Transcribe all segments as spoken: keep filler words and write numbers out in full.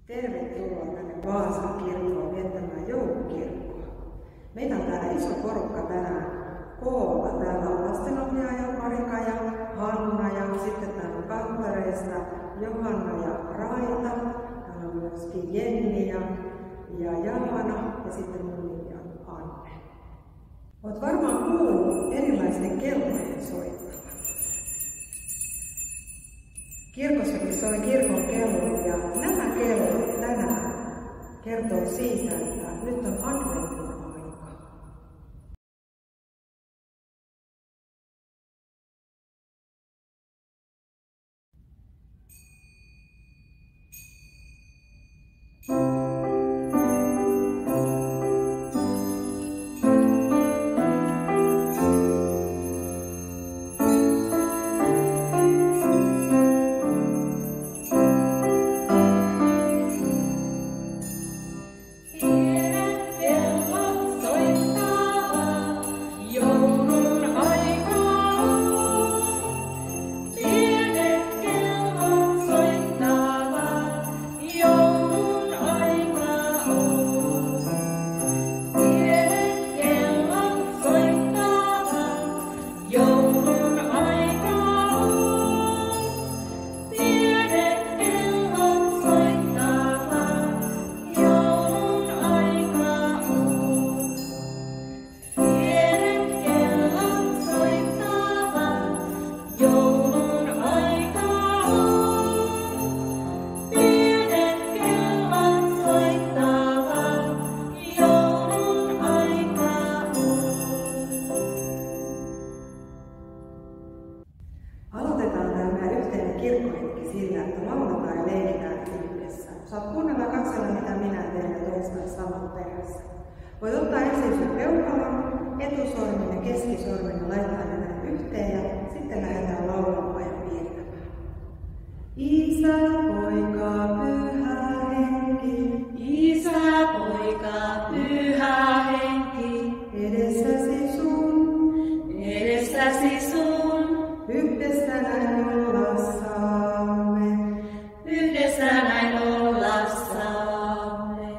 Tervetuloa tänne Vaasan kirkkoon viettämään joulukirkkoa. Meitä on täällä iso porukka tänään koolla. Täällä on lastenohjaaja Marika ja Hanna ja sitten täällä on kanttoreista Johanna ja Raita. Täällä on myöskin Jenni ja, ja Jaana ja sitten mun nimi on Anne. Olet varmaan kuullut erilaisten kellojen soittavan. Kirkossakin soi kirkon kellot ja nämä kellot tänään kertoo siitä, että nyt on adventin aika. Aloitetaan tämä yhteinen kirkkohetki sillä, että lauletaan ja leikitään yhdessä. Saat kuunnella ja katsella, mitä minä teen ja toistaa saman perässä. Voit ottaa esiin sun peukalon, etusormen ja keskisormen ja laittaa ne näin yhteen ja sitten lähdetään laulamaan ja piirtämään. Isä, Poika, Pyhä Henki. Isä, Poika, Pyhä Henki. Edessäsi sun, edessäsi sun. Yhdessä näin olla saamme. Yhdessä näin olla saamme.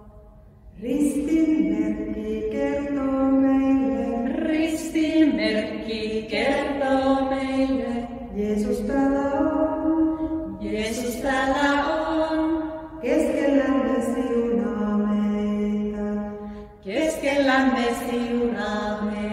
Ristin merkki kertoo meille. Ristin merkki kertoo meille. Jeesus täällä on. Jeesus täällä on. Keskellämme siunaa meitä. Keskellämme siunaa meitä.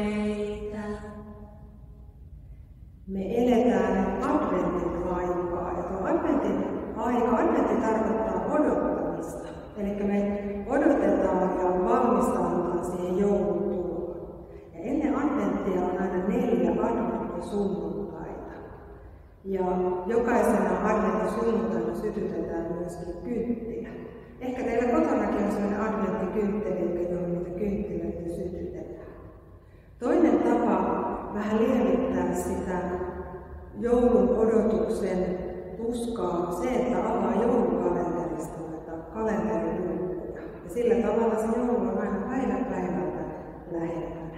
Me eletään adventin aikaa. Ja tuo adventin aika, adventti tarkoittaa odottamista. Eli me odotetaan ja valmistaudutaan siihen joulun tuloon. Ja ennen adventtia on aina neljä adventtisunnuntaita. Ja jokaisena adventtisunnuntaina sytytetään myöskin kynttilä. Ehkä teillä kotonakin on sellainen adventtikynttilä, johon niitä kynttilöitä sytytetään. Toinen tapa vähän lievittää sitä joulun odotuksen tuskaa on se, että avaa joulukalenterista noita kalenterilukuja. Ja sillä tavalla se joulu on aina päivä päivältä lähempänä.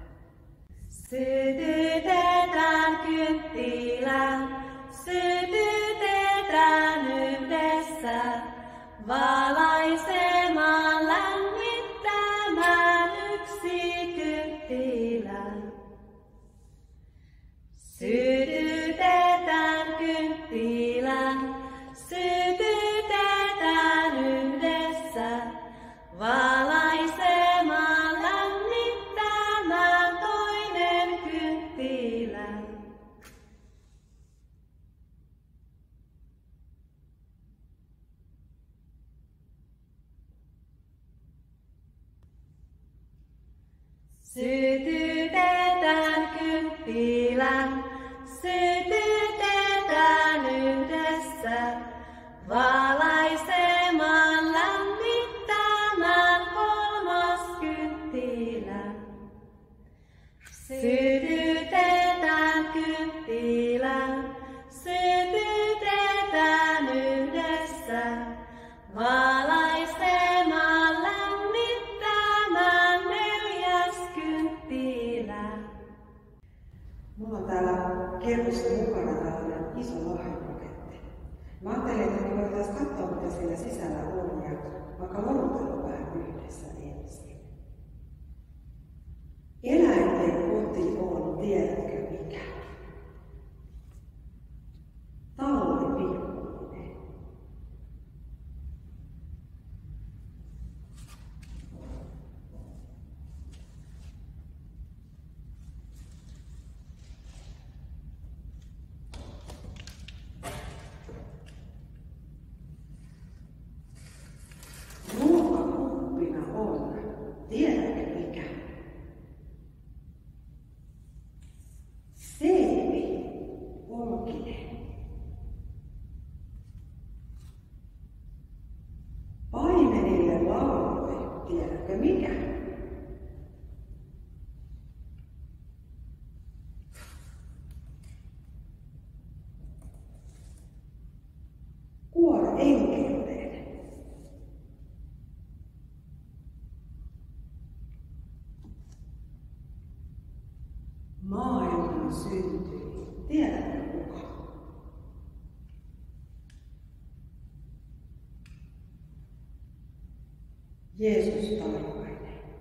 Sytytetään kynttilä, sytytetään yhdessä, valaisemaan lämmittämään yksi kynttilä. Sytytetään kynttilä, sytytetään yhdessä, valaisemaan lämmittämään toinen kynttilä. Sytytetään kynttilä, sytytetään yhdessä, valaisemaan lämmittämään kolmas kynttilä. Sytytetään kynttilä, sytytetään yhdessä, valaisemaan lämmittämään neljäs kynttilä. Mulla on täällä kirkossa mukana tällainen iso lahjapaketti. Mä ajattelin, että me voitaisiin taas katsoa, mitä siellä sisällä on ja vaikka lorutella vähän yhdessä ensin. Eläinten koti on, tiedätkö mikä? Talli pikkuinen. Ruokakuppina on, tiedätkö mikä? Seivi olkinen. Paimenille lauloi, tiedätkö mikä? Kuoro enkelleen. Maailma syntyi, tiedätkö kuka? Jeesus taivainen.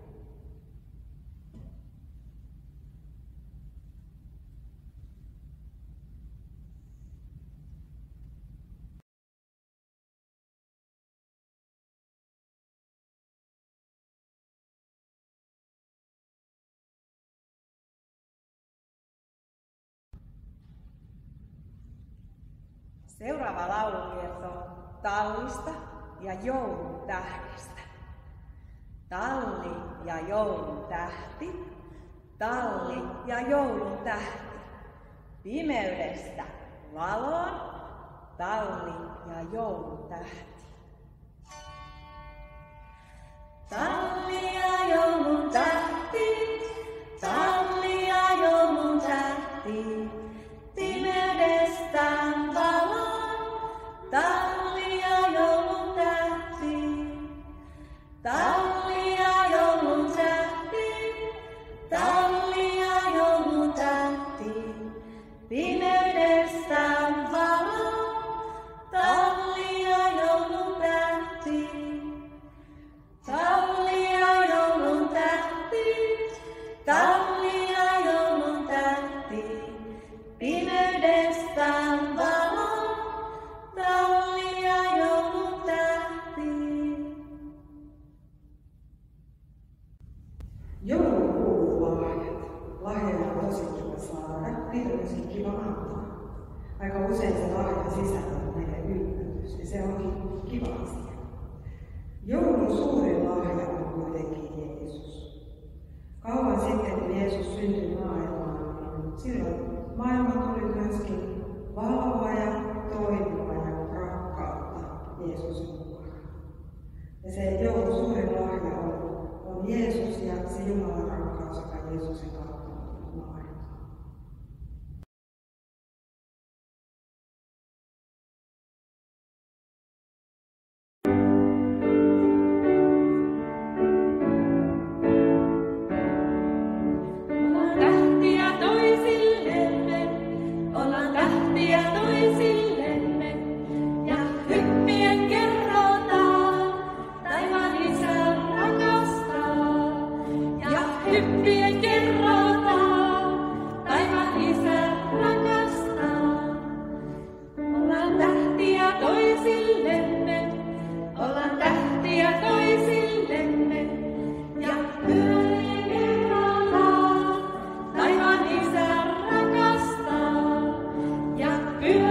Seuraava laulu kertoo tallista ja joulun tähdestä. Talli ja joulun tähti, talli ja joulun tähti. Pimeydestä valoon, talli ja joulun tähti. Talli ja joulun tähti, talli ja joulun tähti. Pimeydestään valoon, talli ja joulun tähti. Talli ja joulun tähti, talli ja joulun tähti. Pimeydestään valoon, talli ja joulun tähti. Talli ja joulun tähti, talli ja joulun tähti. Pimeydestään valoon, talli ja joulun tähti. Joulun kuuluu lahjat. Lahjoja on tosi kiva saada, niitä on myöskin kiva antaa. Aika usein se lahjan sisällä on meille yllätys ja se onkin kiva asia. Joulun suurin lahja on kuitenkin Jeesus. Kauan sitten, kun Jeesus syntyi maailmaan, niin silloin maailma tuli myöskin valoa ja toivoa ja rakkautta Jeesuksen mukana. Ja se joulun suurin lahja on, on Jeesus ja se Jumalan rakkaus, joka Jeesuksen kautta on tullut maailmaan. Hyppien kerrotaan, taivaan Isä rakastaa. Ollaan tähtiä toisillemme, ollaan tähtiä toisillemme. Ja hyppien kerrotaan, taivaan Isä rakastaa. Ja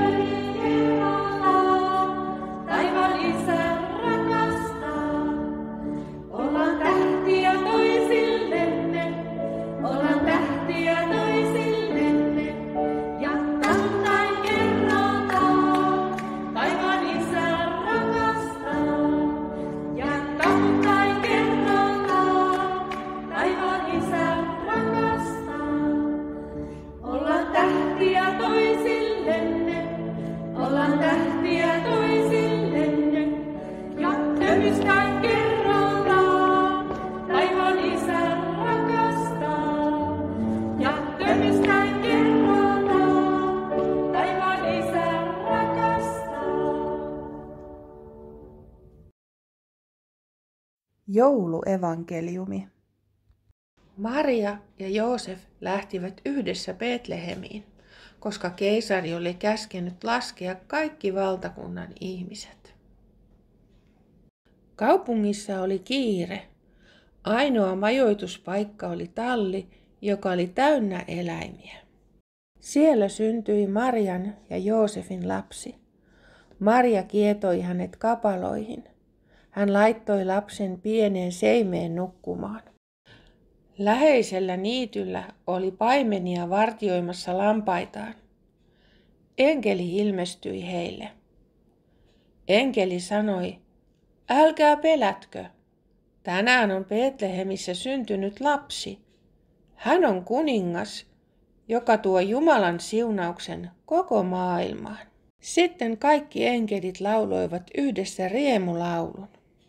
Jouluevankeliumi. Maria ja Joosef lähtivät yhdessä Betlehemiin, koska keisari oli käskenyt laskea kaikki valtakunnan ihmiset. Kaupungissa oli kiire. Ainoa majoituspaikka oli talli, joka oli täynnä eläimiä. Siellä syntyi Marian ja Joosefin lapsi. Maria kietoi hänet kapaloihin. Hän laittoi lapsen pieneen seimeen nukkumaan. Läheisellä niityllä oli paimenia vartioimassa lampaitaan. Enkeli ilmestyi heille. Enkeli sanoi, älkää pelätkö. Tänään on Betlehemissä syntynyt lapsi. Hän on kuningas, joka tuo Jumalan siunauksen koko maailmaan. Sitten kaikki enkelit lauloivat yhdessä riemulaulun.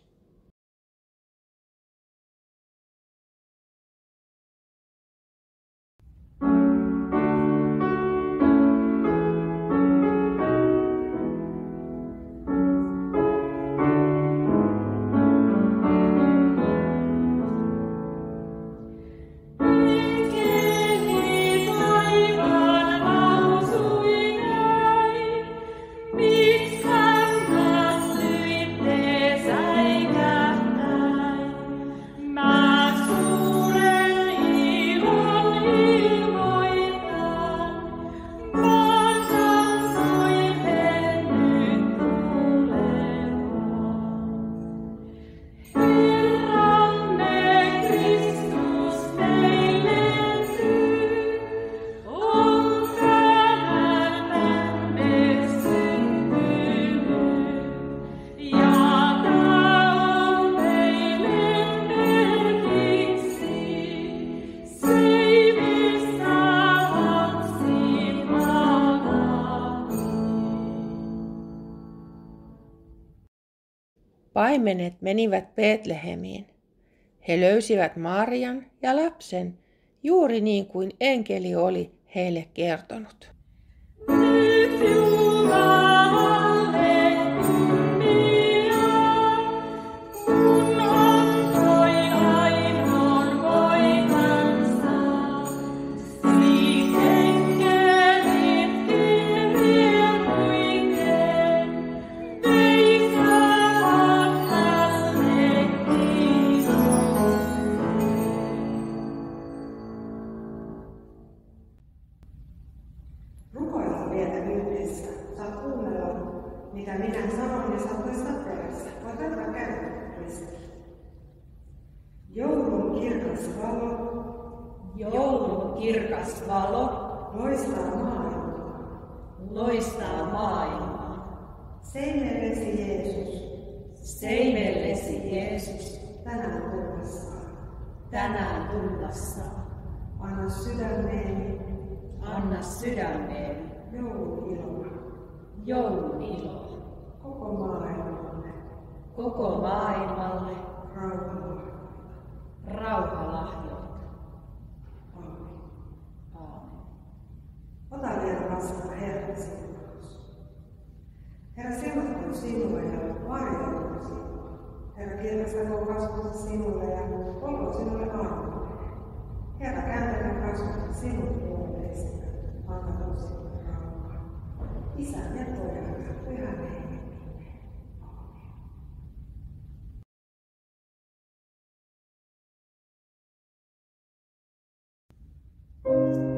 Paimenet menivät Betlehemiin. He löysivät Marian ja lapsen juuri niin kuin enkeli oli heille kertonut. Nyt Jumalalle kunnia, kun antoi ainoan poikansa. Niin enkelitkin riemuiten veikkaavat hänelle kiitos. Rukoillaan vielä yhdessä. Saat kuunnella, mitä minä sanon, ja saat toistaa perässä. Voit ottaa käydä ristiin. Joulun kirkas valo Joulun kirkas valo loistaa maailmaa. loistaa maailmaa. Seimellesi Jeesus, Seimellesi Jeesus tänään tullessaan. tänään tullessaan. Anna sydämeeni Anna sydämeen jouluiloa joulun iloa koko maailmalle. koko maailmalle Rauhalla. rauhalahjoita. Aamen. Aamen. Ota vielä vastaan Herran siunaus. Herra, siunatkoon sinua ja varjelkoon sinua. Herra, kirkastakoon kasvonsa sinulle ja olkoon sinulle armolle. Herra, kääntäköön kasvonsa sinun puoleesi ja antakoon sinulle rauhaa. Isän ja Pojan ja Pyhän Hengen nimeen. Aamen.